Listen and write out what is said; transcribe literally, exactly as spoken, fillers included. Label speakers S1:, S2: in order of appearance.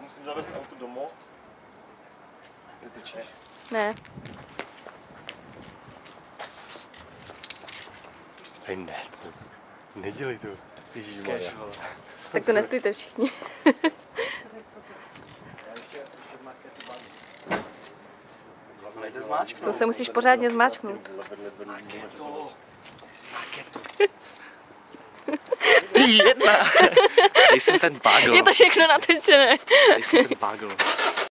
S1: musím zavést auto domů. Netečíš?
S2: Ne.
S1: Hej, ne, to nedělej to. Ježišmarja.
S2: Tak to nestůjte všichni.
S1: Nejde zmáčknout.
S2: To se musíš pořádně zmáčknout.
S1: Raketo. Raketo.
S3: Ty jedna! Dej jsem ten bagel.
S2: Je to všechno natečené.
S3: Dej jsem ten bagel.